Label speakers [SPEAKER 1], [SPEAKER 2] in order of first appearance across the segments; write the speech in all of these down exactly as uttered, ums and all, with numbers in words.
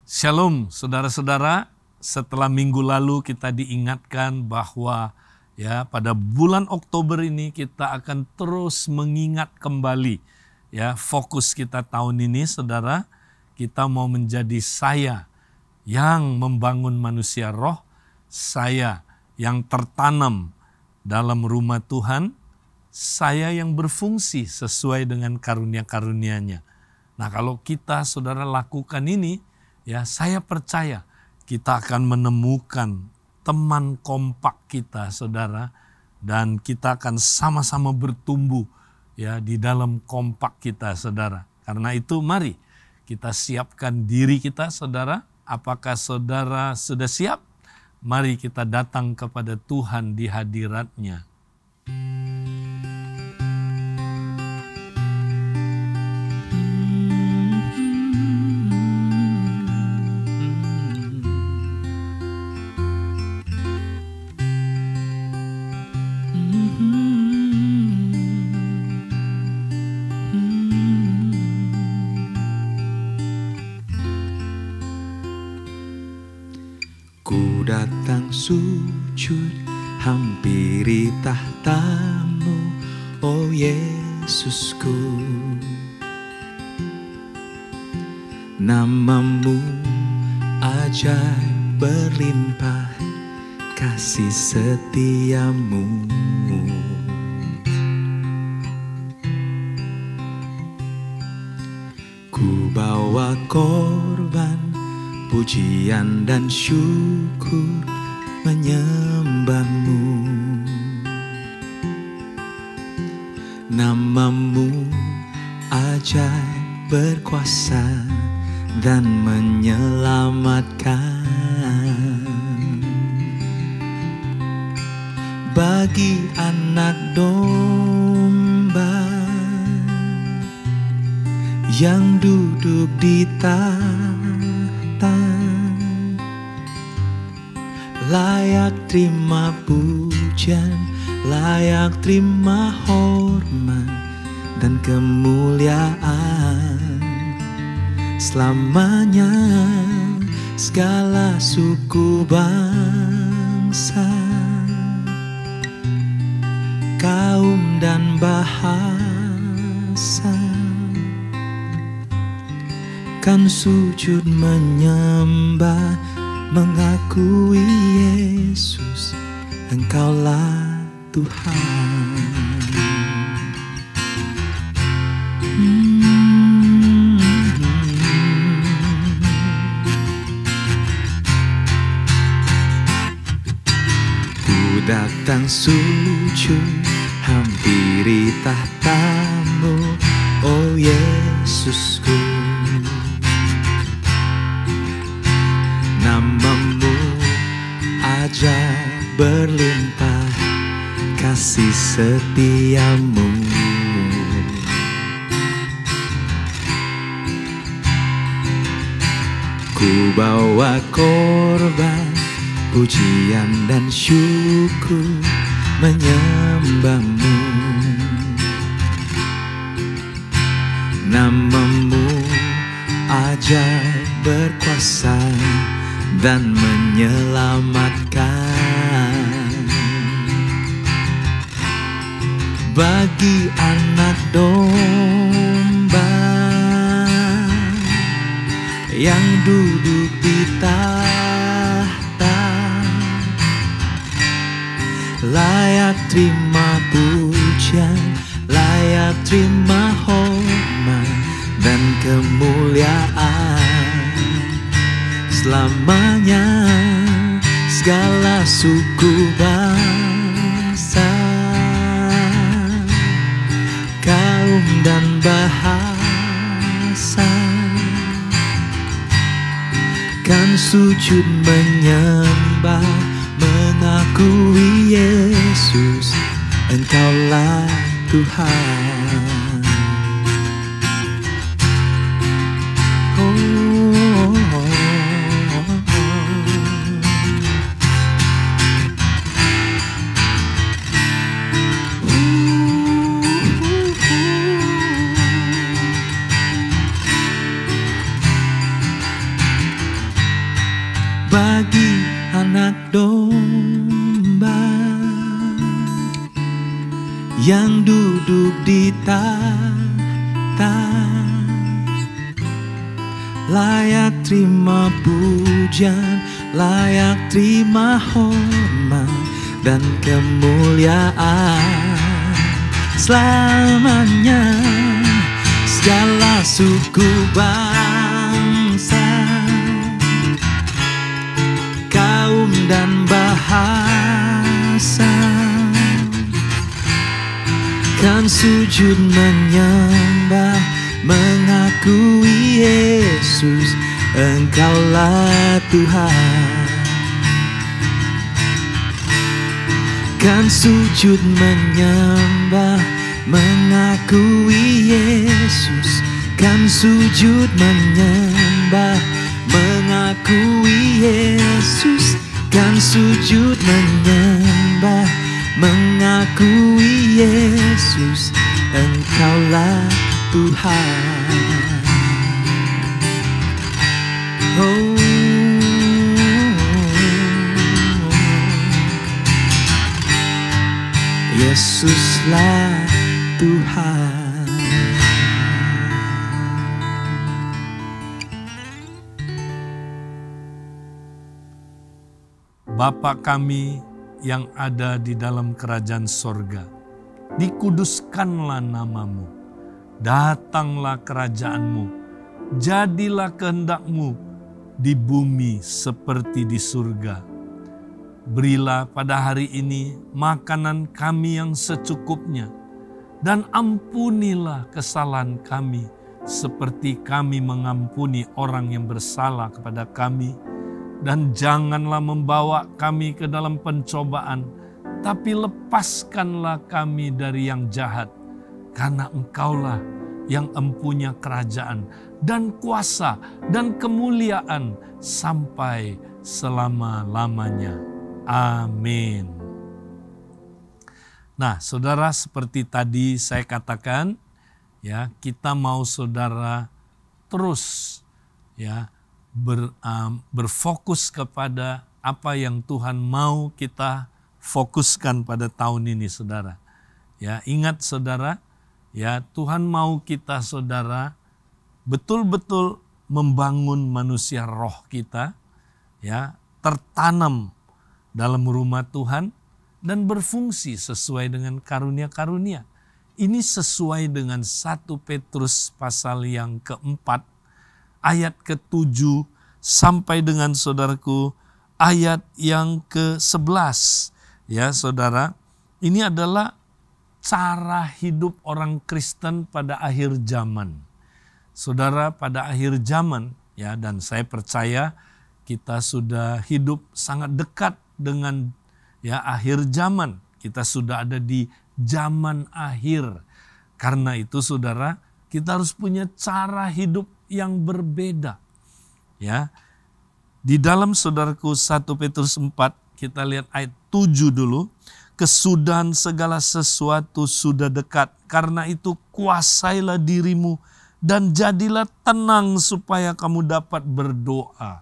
[SPEAKER 1] Shalom saudara-saudara, setelah minggu lalu kita diingatkan bahwa ya pada bulan Oktober ini kita akan terus mengingat kembali ya fokus kita tahun ini saudara, kita mau menjadi saya yang membangun manusia roh, saya yang tertanam dalam rumah Tuhan, saya yang berfungsi sesuai dengan karunia-karunia-Nya. Nah kalau kita saudara lakukan ini, ya, saya percaya kita akan menemukan teman kompak kita, saudara, dan kita akan sama-sama bertumbuh ya di dalam kompak kita, saudara. Karena itu mari kita siapkan diri kita, saudara. Apakah saudara sudah siap? Mari kita datang kepada Tuhan di hadirat-Nya.
[SPEAKER 2] Ku datang sujud hampiri tahta-Mu, oh Yesusku. Nama-Mu ajaib berlimpah, kasih setia-Mu. Ku bawa korban pujian dan syukur menyembah-Mu. Nama-Mu ajaib berkuasa dan menyelamatkan. Bagi anak domba yang duduk di tahta, layak terima pujian, layak terima hormat dan kemuliaan selamanya. Segala suku bangsa, kaum dan bahasa kan sujud menyembah, mengakui Yesus, Engkaulah Tuhan. Hmm. Ku datang sujud hampiri tahta-Mu, oh Yesusku. Nama-Mu ajaib berlimpah, kasih setia-Mu. Ku bawa korban pujian dan syukur menyembah-Mu. Nama-Mu ajaib berkuasa dan menyelamatkan. Bagi anak domba yang duduk di tahta, layak terima pujian, layak terima hormat dan kemuliaan selamanya. Segala suku bangsa, kaum dan bahasa kan sujud menyembah, mengakui Yesus, Engkaulah Tuhan. Oh, bagi anak domba yang duduk di tahta, layak terima pujian, layak terima hormat dan kemuliaan selamanya. Segala suku bangsa, kaum dan bahasa kan sujud menyembah, mengakui Yesus, Engkaulah Tuhan. Kan sujud menyembah, mengakui Yesus, kan sujud menyembah, mengakui Yesus, kan sujud menyembah, mengakui Yesus, Engkaulah Tuhan. Oh, Yesuslah Tuhan.
[SPEAKER 1] Bapa kami yang ada di dalam kerajaan sorga, dikuduskanlah namamu, datanglah kerajaanmu, jadilah kehendakmu di bumi seperti di surga. Berilah pada hari ini makanan kami yang secukupnya, dan ampunilah kesalahan kami seperti kami mengampuni orang yang bersalah kepada kami. Dan janganlah membawa kami ke dalam pencobaan, tapi lepaskanlah kami dari yang jahat. Karena Engkaulah yang empunya kerajaan dan kuasa dan kemuliaan sampai selama-lamanya. Amin. Nah, saudara, seperti tadi saya katakan, ya, kita mau saudara terus ya ber, um, berfokus kepada apa yang Tuhan mau kita fokuskan pada tahun ini, saudara. Ya, ingat saudara, ya, Tuhan mau kita saudara betul-betul membangun manusia roh kita, ya, tertanam dalam rumah Tuhan dan berfungsi sesuai dengan karunia-karunia. Ini sesuai dengan satu Petrus pasal yang keempat, ayat ketujuh sampai dengan saudaraku ayat yang ke sebelas. Ya saudara, ini adalah cara hidup orang Kristen pada akhir zaman. Saudara, pada akhir zaman, ya, dan saya percaya kita sudah hidup sangat dekat dengan ya akhir zaman. Kita sudah ada di zaman akhir. Karena itu saudara, kita harus punya cara hidup yang berbeda. Ya. Di dalam saudaraku satu Petrus empat, kita lihat ayat tujuh dulu. Kesudahan segala sesuatu sudah dekat. Karena itu kuasailah dirimu dan jadilah tenang supaya kamu dapat berdoa.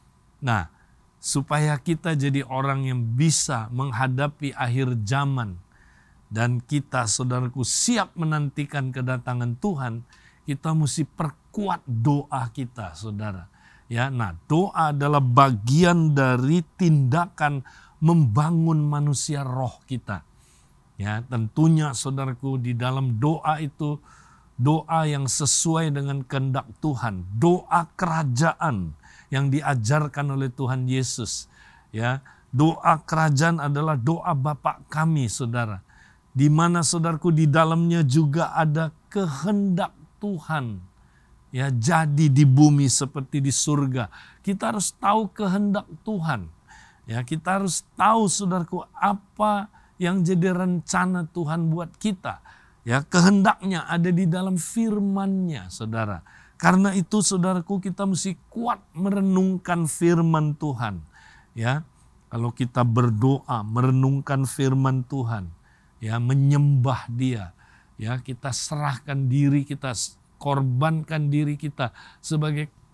[SPEAKER 1] Nah, supaya kita jadi orang yang bisa menghadapi akhir zaman dan kita saudaraku siap menantikan kedatangan Tuhan, kita mesti perkuat doa kita, saudara. Ya, nah, doa adalah bagian dari tindakan membangun manusia roh kita. Ya, tentunya saudaraku di dalam doa itu doa yang sesuai dengan kehendak Tuhan, doa kerajaan yang diajarkan oleh Tuhan Yesus. Ya, doa kerajaan adalah doa Bapa kami, saudara. Di mana saudaraku di dalamnya juga ada kehendak Tuhan. Ya, jadi di bumi seperti di surga. Kita harus tahu kehendak Tuhan. Ya, kita harus tahu saudaraku apa yang jadi rencana Tuhan buat kita. Ya, kehendaknya ada di dalam firman-Nya, saudara. Karena itu saudaraku kita mesti kuat merenungkan firman Tuhan. Ya, kalau kita berdoa merenungkan firman Tuhan, ya, menyembah Dia, ya, kita serahkan diri kita, korbankan diri kita sebagai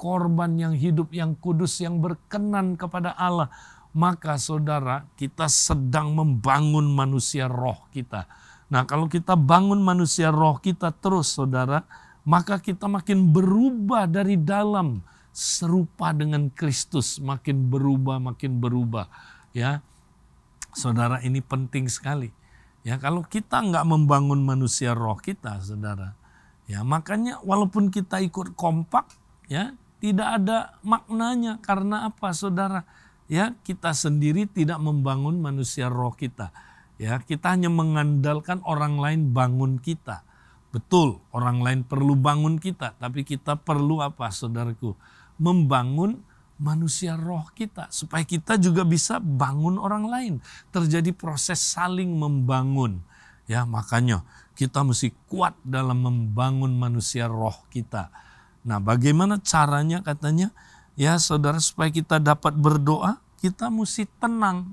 [SPEAKER 1] korban yang hidup, yang kudus, yang berkenan kepada Allah, maka saudara, kita sedang membangun manusia roh kita. Nah, kalau kita bangun manusia roh kita terus saudara, maka kita makin berubah dari dalam, serupa dengan Kristus, makin berubah, makin berubah. Ya, saudara, ini penting sekali. Ya, kalau kita nggak membangun manusia roh kita, saudara, ya makanya walaupun kita ikut kompak, ya tidak ada maknanya. Karena apa, saudara? Ya, kita sendiri tidak membangun manusia roh kita. Ya, kita hanya mengandalkan orang lain bangun kita. Betul, orang lain perlu bangun kita, tapi kita perlu apa, saudaraku? Membangun manusia roh kita, supaya kita juga bisa bangun orang lain. Terjadi proses saling membangun. Ya, makanya kita mesti kuat dalam membangun manusia roh kita. Nah, bagaimana caranya katanya? Ya, saudara, supaya kita dapat berdoa, kita mesti tenang.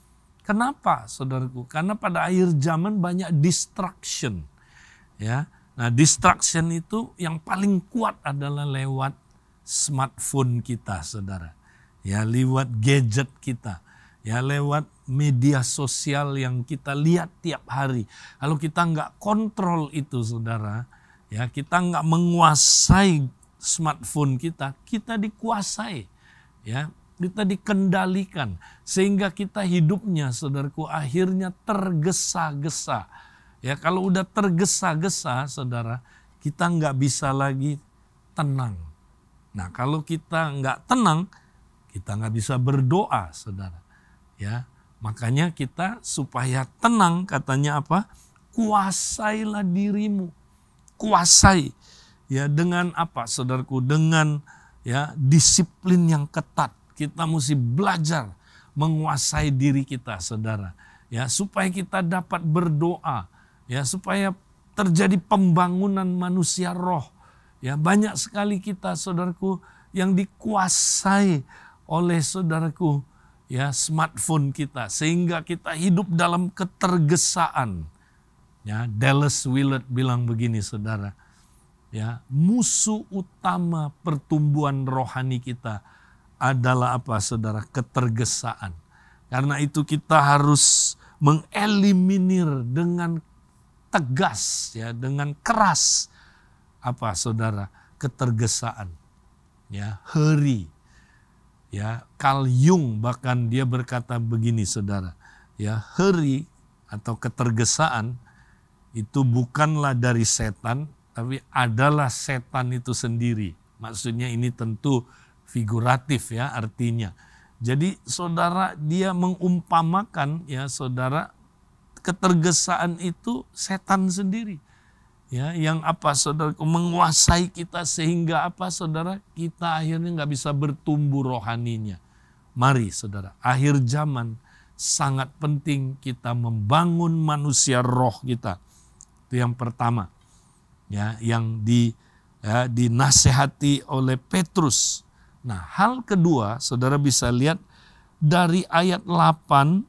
[SPEAKER 1] Kenapa, saudaraku? Karena pada akhir zaman banyak distraction. Ya, nah distraction itu yang paling kuat adalah lewat smartphone kita, saudara. Ya, lewat gadget kita. Ya, lewat media sosial yang kita lihat tiap hari. Kalau kita nggak kontrol itu, saudara, ya kita nggak menguasai smartphone kita, kita dikuasai. Ya, kita dikendalikan. Sehingga kita hidupnya, saudaraku, akhirnya tergesa-gesa. Ya, kalau udah tergesa-gesa, saudara, kita nggak bisa lagi tenang. Nah, kalau kita nggak tenang, kita nggak bisa berdoa, saudara. Ya, makanya kita supaya tenang, katanya apa? Kuasailah dirimu, kuasai. Ya, dengan apa, saudaraku? Dengan ya disiplin yang ketat. Kita mesti belajar menguasai diri kita, saudara. Ya, supaya kita dapat berdoa. Ya, supaya terjadi pembangunan manusia roh. Ya, banyak sekali kita, saudaraku, yang dikuasai oleh saudaraku, ya smartphone kita, sehingga kita hidup dalam ketergesaan. Ya, Dallas Willard bilang begini, saudara. Ya, musuh utama pertumbuhan rohani kita adalah apa, saudara? Ketergesaan. Karena itu kita harus mengeliminir dengan tegas, ya, dengan keras apa, saudara? Ketergesaan. Ya, hurry. Ya, Carl Jung bahkan dia berkata begini, saudara. Ya, hurry atau ketergesaan itu bukanlah dari setan, tapi adalah setan itu sendiri. Maksudnya ini tentu figuratif, ya artinya. Jadi saudara, dia mengumpamakan, ya saudara, ketergesaan itu setan sendiri. Ya, yang apa, saudara, menguasai kita sehingga apa, saudara, kita akhirnya nggak bisa bertumbuh rohaninya. Mari, saudara, akhir zaman sangat penting kita membangun manusia roh kita. Itu yang pertama, ya, yang di ya, dinasehati oleh Petrus. Nah, hal kedua, saudara bisa lihat dari ayat delapan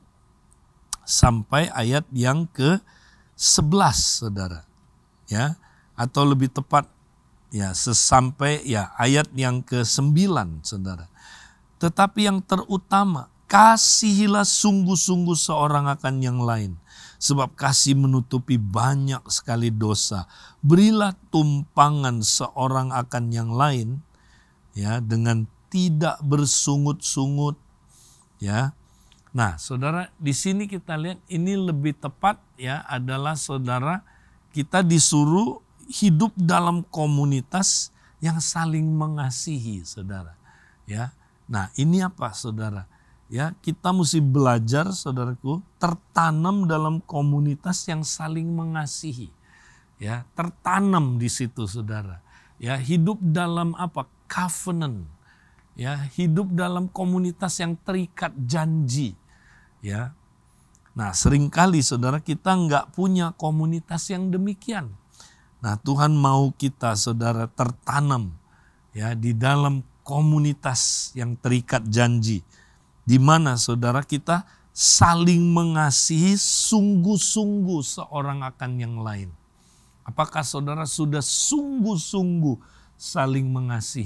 [SPEAKER 1] sampai ayat yang ke sebelas, saudara. Ya, atau lebih tepat ya sesampai ya ayat yang ke sembilan, saudara. Tetapi yang terutama, kasihilah sungguh-sungguh seorang akan yang lain, sebab kasih menutupi banyak sekali dosa. Berilah tumpangan seorang akan yang lain, ya, dengan tidak bersungut-sungut, ya. Nah, saudara, di sini kita lihat ini lebih tepat, ya, adalah saudara, kita disuruh hidup dalam komunitas yang saling mengasihi, saudara. Ya, nah ini apa, saudara? Ya, kita mesti belajar, saudaraku, tertanam dalam komunitas yang saling mengasihi. Ya, tertanam di situ, saudara. Ya, hidup dalam apa? Covenant. Ya, hidup dalam komunitas yang terikat janji. Ya. Nah, seringkali saudara kita nggak punya komunitas yang demikian. Nah, Tuhan mau kita, saudara, tertanam ya di dalam komunitas yang terikat janji, di mana saudara kita saling mengasihi sungguh-sungguh seorang akan yang lain. Apakah saudara sudah sungguh-sungguh saling mengasihi?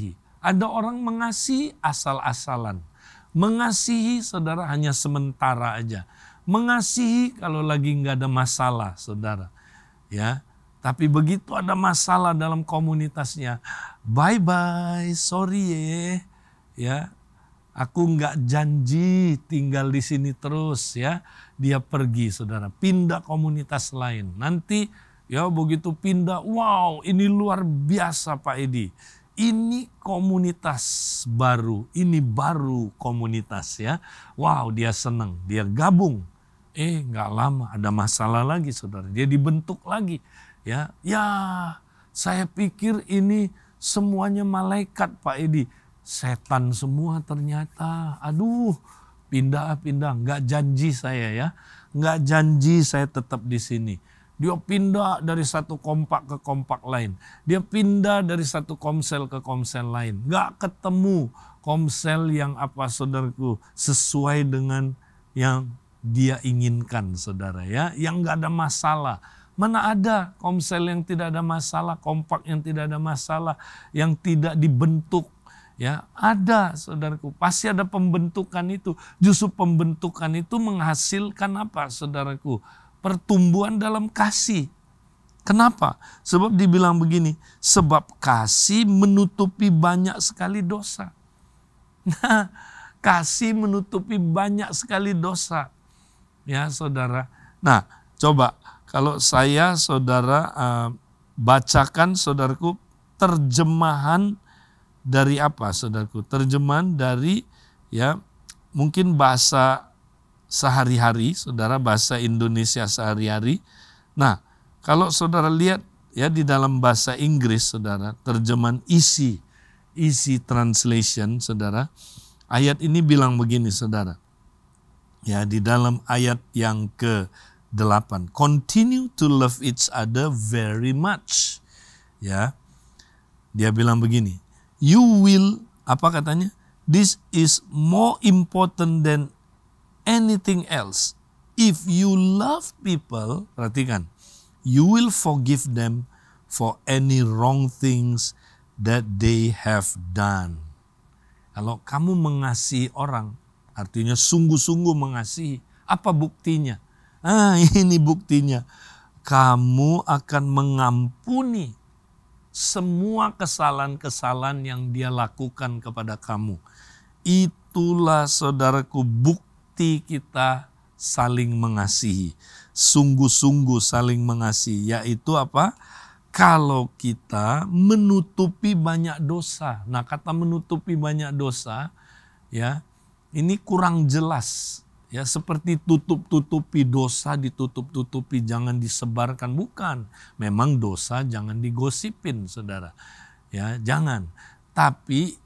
[SPEAKER 1] Ada orang mengasihi asal-asalan. Mengasihi saudara hanya sementara aja. Mengasihi kalau lagi nggak ada masalah saudara. Ya, tapi begitu ada masalah dalam komunitasnya, bye-bye, sorry ya. Ya, aku nggak janji tinggal di sini terus ya. Dia pergi saudara, pindah komunitas lain. Nanti ya begitu pindah, wow ini luar biasa Pak Edi. Ini komunitas baru, ini baru komunitas ya. Wow dia senang, dia gabung. Eh nggak lama ada masalah lagi saudara, dia dibentuk lagi. Ya, ya saya pikir ini semuanya malaikat Pak Edi. Setan semua ternyata, aduh pindah-pindah, nggak janji saya ya. Nggak janji saya tetap di sini. Dia pindah dari satu kompak ke kompak lain. Dia pindah dari satu komsel ke komsel lain. Gak ketemu komsel yang apa saudaraku sesuai dengan yang dia inginkan saudara ya. Yang gak ada masalah. Mana ada komsel yang tidak ada masalah, kompak yang tidak ada masalah, yang tidak dibentuk. Ya, ada saudaraku. Pasti ada pembentukan itu. Justru pembentukan itu menghasilkan apa saudaraku? Pertumbuhan dalam kasih. Kenapa? Sebab dibilang begini, sebab kasih menutupi banyak sekali dosa. Nah, kasih menutupi banyak sekali dosa. Ya, saudara. Nah, coba kalau saya saudara uh, bacakan saudaraku terjemahan dari apa saudaraku? Terjemahan dari ya mungkin bahasa sehari-hari, saudara, bahasa Indonesia sehari-hari. Nah, kalau saudara lihat ya di dalam bahasa Inggris, saudara, terjemahan Easy, Easy Translation, saudara, ayat ini bilang begini, saudara. Ya, di dalam ayat yang ke delapan, continue to love each other very much. Ya, dia bilang begini, you will, apa katanya? This is more important than anything else. If you love people, perhatikan, you will forgive them for any wrong things that they have done. Kalau kamu mengasihi orang, artinya sungguh-sungguh mengasihi, apa buktinya? Ah, ini buktinya. Kamu akan mengampuni semua kesalahan-kesalahan yang dia lakukan kepada kamu. Itulah saudaraku bukti kita saling mengasihi, sungguh-sungguh saling mengasihi, yaitu apa? Kalau kita menutupi banyak dosa. Nah, kata menutupi banyak dosa, ya, ini kurang jelas. Ya, seperti tutup-tutupi dosa, ditutup-tutupi, jangan disebarkan, bukan. Memang dosa jangan digosipin, saudara. Ya, jangan. Tapi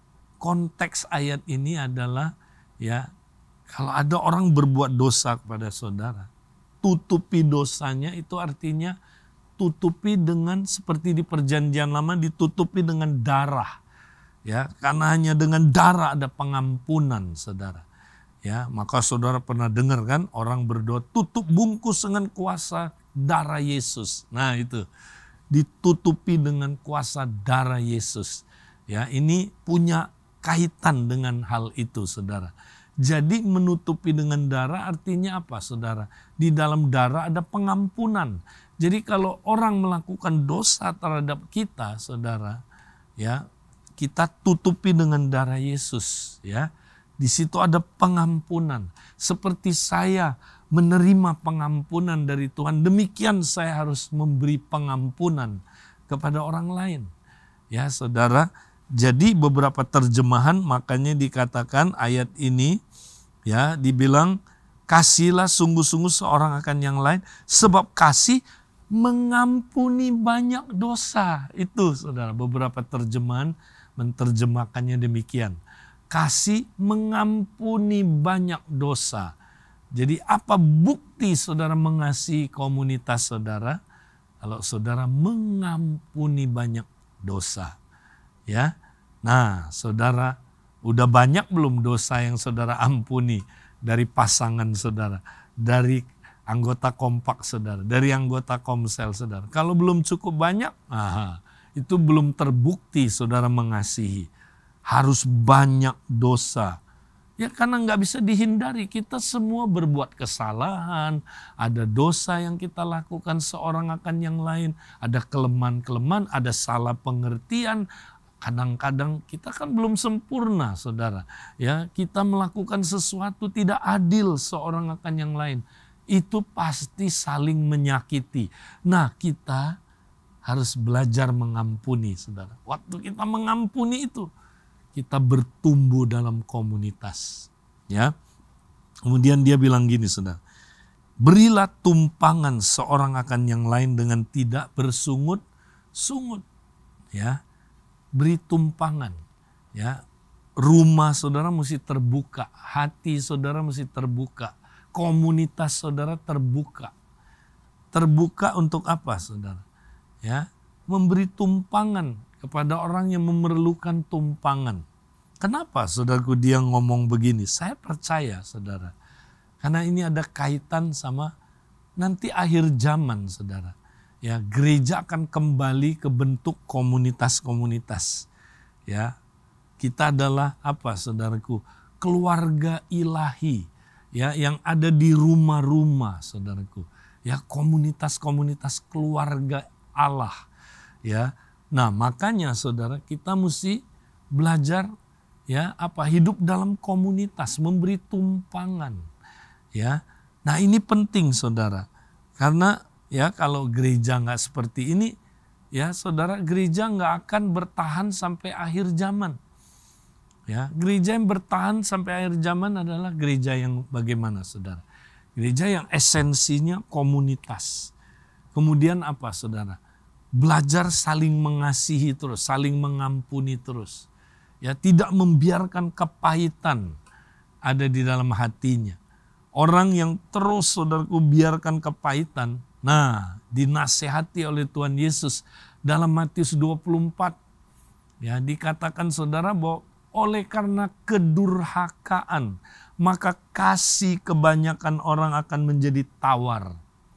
[SPEAKER 1] konteks ayat ini adalah ya, kalau ada orang berbuat dosa kepada saudara, tutupi dosanya, itu artinya tutupi dengan seperti di perjanjian lama, ditutupi dengan darah. Ya, karena hanya dengan darah ada pengampunan, saudara. Ya, maka saudara pernah dengar kan orang berdoa, tutup bungkus dengan kuasa darah Yesus. Nah, itu ditutupi dengan kuasa darah Yesus. Ya, ini punya kaitan dengan hal itu, saudara. Jadi menutupi dengan darah artinya apa, saudara? Di dalam darah ada pengampunan. Jadi kalau orang melakukan dosa terhadap kita, saudara, ya, kita tutupi dengan darah Yesus, ya. Di situ ada pengampunan. Seperti saya menerima pengampunan dari Tuhan, demikian saya harus memberi pengampunan kepada orang lain. Ya, saudara. Jadi beberapa terjemahan makanya dikatakan ayat ini ya dibilang kasihlah sungguh-sungguh seorang akan yang lain sebab kasih mengampuni banyak dosa. Itu saudara beberapa terjemahan menerjemahkannya demikian. Kasih mengampuni banyak dosa. Jadi apa bukti saudara mengasihi komunitas saudara? Kalau saudara mengampuni banyak dosa. Ya, nah saudara udah banyak belum dosa yang saudara ampuni dari pasangan saudara, dari anggota kompak saudara, dari anggota komsel saudara. Kalau belum cukup banyak, aha, itu belum terbukti saudara mengasihi. harus banyak dosa. Ya karena nggak bisa dihindari, kita semua berbuat kesalahan, ada dosa yang kita lakukan seorang akan yang lain, ada kelemahan-kelemahan, ada salah pengertian. Kadang-kadang kita kan belum sempurna, saudara. Ya, kita melakukan sesuatu tidak adil seorang akan yang lain. Itu pasti saling menyakiti. Nah, kita harus belajar mengampuni, saudara. Waktu kita mengampuni itu, kita bertumbuh dalam komunitas. Ya. Kemudian dia bilang gini, saudara. Berilah tumpangan seorang akan yang lain dengan tidak bersungut-sungut. Ya. Beri tumpangan. Ya. Rumah saudara mesti terbuka. Hati saudara mesti terbuka. Komunitas saudara terbuka. Terbuka untuk apa, saudara? Ya. Memberi tumpangan kepada orang yang memerlukan tumpangan. Kenapa saudaraku dia ngomong begini? Saya percaya, saudara. Karena ini ada kaitan sama nanti akhir zaman, saudara. Ya, gereja akan kembali ke bentuk komunitas-komunitas. Ya. Kita adalah apa, saudaraku? Keluarga ilahi, ya, yang ada di rumah-rumah, saudaraku. Ya, komunitas-komunitas keluarga Allah, ya. Nah, makanya saudara kita mesti belajar ya apa hidup dalam komunitas, memberi tumpangan. Ya. Nah, ini penting saudara. Karena ya kalau gereja nggak seperti ini, ya saudara, gereja nggak akan bertahan sampai akhir zaman. Ya, gereja yang bertahan sampai akhir zaman adalah gereja yang bagaimana, saudara? Gereja yang esensinya komunitas. Kemudian apa, saudara? Belajar saling mengasihi terus, saling mengampuni terus. Ya, tidak membiarkan kepahitan ada di dalam hatinya. Orang yang terus saudaraku biarkan kepahitan, nah dinasehati oleh Tuhan Yesus dalam Matius dua puluh empat. Ya, dikatakan saudara bahwa oleh karena kedurhakaan, maka kasih kebanyakan orang akan menjadi tawar.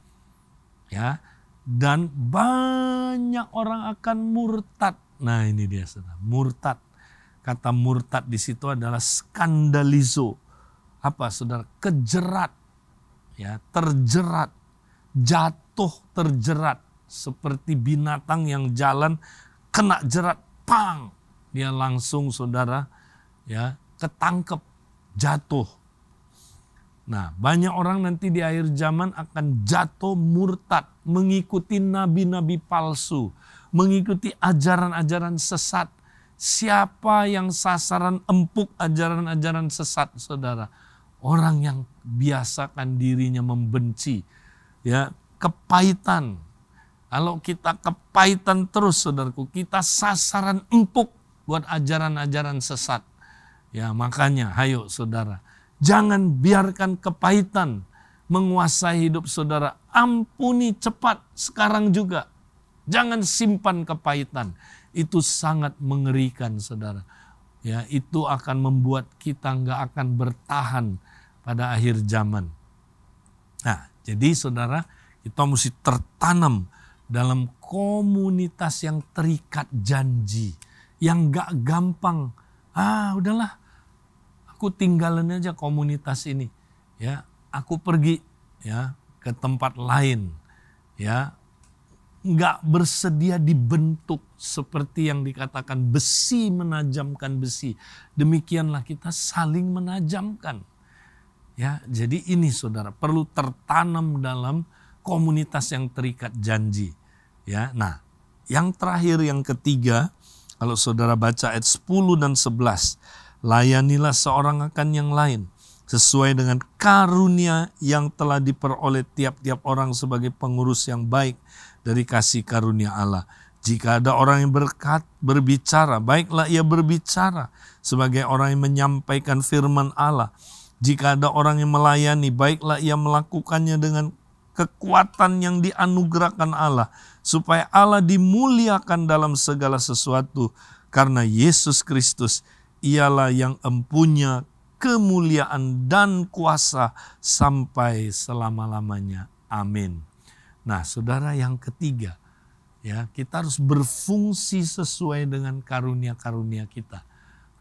[SPEAKER 1] Ya, dan banyak orang akan murtad. Nah, ini dia saudara, murtad. Kata murtad di situ adalah skandalizo. Apa saudara? Kejerat. Ya, terjerat. Jatuh terjerat. Seperti binatang yang jalan kena jerat, pang. Dia langsung saudara ya ketangkep, jatuh. Nah, banyak orang nanti di akhir zaman akan jatuh murtad, mengikuti nabi-nabi palsu, mengikuti ajaran-ajaran sesat. Siapa yang sasaran empuk ajaran-ajaran sesat, saudara? Orang yang biasakan dirinya membenci, ya, kepahitan. Kalau kita kepahitan terus, saudaraku, kita sasaran empuk buat ajaran-ajaran sesat. Ya, makanya, hayo saudara, jangan biarkan kepahitan menguasai hidup saudara. Ampuni cepat sekarang juga. Jangan simpan kepahitan. Itu sangat mengerikan, saudara. Ya, itu akan membuat kita nggak akan bertahan pada akhir zaman. Nah, jadi saudara, kita mesti tertanam dalam komunitas yang terikat janji, yang nggak gampang. Ah, udahlah, aku tinggalin aja komunitas ini. Ya, aku pergi ya ke tempat lain. Ya, nggak bersedia dibentuk seperti yang dikatakan besi menajamkan besi. Demikianlah kita saling menajamkan. Ya, jadi ini saudara perlu tertanam dalam komunitas yang terikat janji. Ya, nah, yang terakhir yang ketiga, kalau saudara baca ayat sepuluh dan sebelas, layanilah seorang akan yang lain sesuai dengan karunia yang telah diperoleh tiap-tiap orang sebagai pengurus yang baik dari kasih karunia Allah. Jika ada orang yang berkat, berbicara, baiklah ia berbicara sebagai orang yang menyampaikan firman Allah. Jika ada orang yang melayani, baiklah ia melakukannya dengan kekuatan yang dianugerahkan Allah, supaya Allah dimuliakan dalam segala sesuatu, karena Yesus Kristus ialah yang empunya kemuliaan dan kuasa sampai selama-lamanya. Amin. Nah, saudara, yang ketiga, ya, kita harus berfungsi sesuai dengan karunia-karunia kita.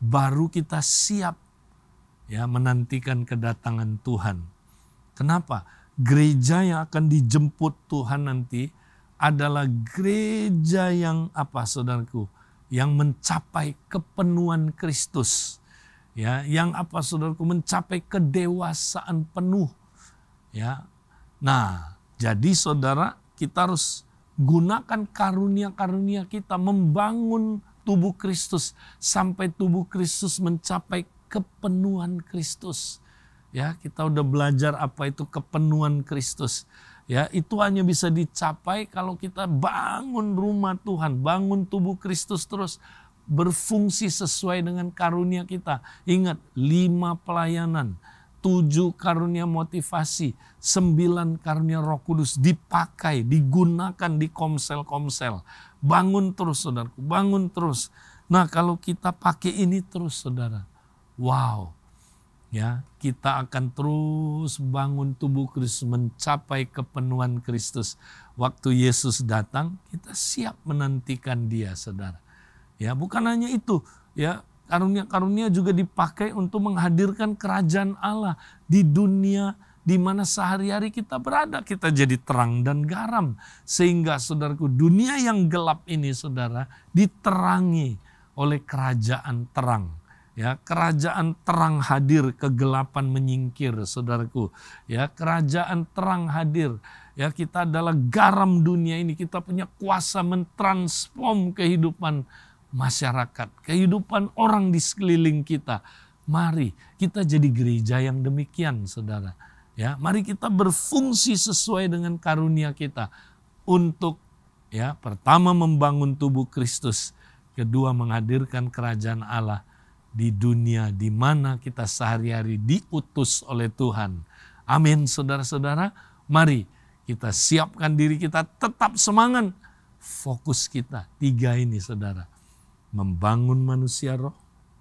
[SPEAKER 1] baru kita siap ya menantikan kedatangan Tuhan. Kenapa? Gereja yang akan dijemput Tuhan nanti adalah gereja yang apa saudaraku? Yang mencapai kepenuhan Kristus. Ya, yang apa saudaraku? Mencapai kedewasaan penuh. Ya. Nah, jadi saudara, kita harus gunakan karunia-karunia kita membangun tubuh Kristus sampai tubuh Kristus mencapai kepenuhan Kristus. Ya, kita udah belajar apa itu kepenuhan Kristus. Ya, itu hanya bisa dicapai kalau kita bangun rumah Tuhan, bangun tubuh Kristus terus berfungsi sesuai dengan karunia kita. Ingat, lima pelayanan, tujuh karunia motivasi, sembilan karunia Roh Kudus dipakai, digunakan di komsel-komsel. Bangun terus saudaraku, bangun terus. Nah kalau kita pakai ini terus saudara, wow, ya kita akan terus bangun tubuh Kristus mencapai kepenuhan Kristus. Waktu Yesus datang, kita siap menantikan Dia saudara. Ya bukan hanya itu, ya. Karunia-karunia juga dipakai untuk menghadirkan kerajaan Allah di dunia di mana sehari-hari kita berada. Kita jadi terang dan garam. Sehingga saudaraku, dunia yang gelap ini saudara diterangi oleh kerajaan terang. Ya, kerajaan terang hadir, kegelapan menyingkir saudaraku. Ya, kerajaan terang hadir. Ya, kita adalah garam dunia ini. Kita punya kuasa mentransform kehidupan masyarakat, kehidupan orang di sekeliling kita. Mari kita jadi gereja yang demikian saudara. Ya, mari kita berfungsi sesuai dengan karunia kita untuk ya pertama membangun tubuh Kristus, kedua menghadirkan kerajaan Allah di dunia di mana kita sehari-hari diutus oleh Tuhan. Amin saudara-saudara. Mari kita siapkan diri kita tetap semangat. Fokus kita tiga ini saudara. Membangun manusia roh,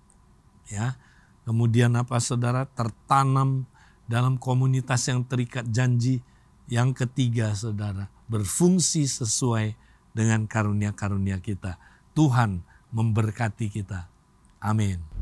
[SPEAKER 1] ya. Kemudian apa saudara? Tertanam dalam komunitas yang terikat janji. Yang ketiga saudara, berfungsi sesuai dengan karunia-karunia kita. Tuhan memberkati kita. Amin.